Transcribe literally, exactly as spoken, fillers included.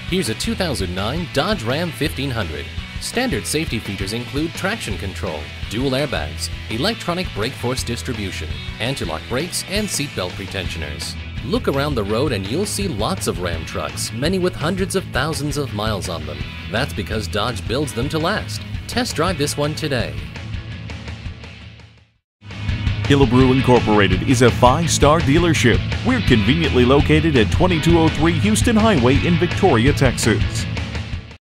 Here's a two thousand nine Dodge Ram fifteen hundred. Standard safety features include traction control, dual airbags, electronic brake force distribution, anti-lock brakes, and seatbelt pretensioners. Look around the road and you'll see lots of Ram trucks, many with hundreds of thousands of miles on them. That's because Dodge builds them to last. Test drive this one today. Killebrew Incorporated is a five-star dealership. We're conveniently located at twenty-two oh three Houston Highway in Victoria, Texas.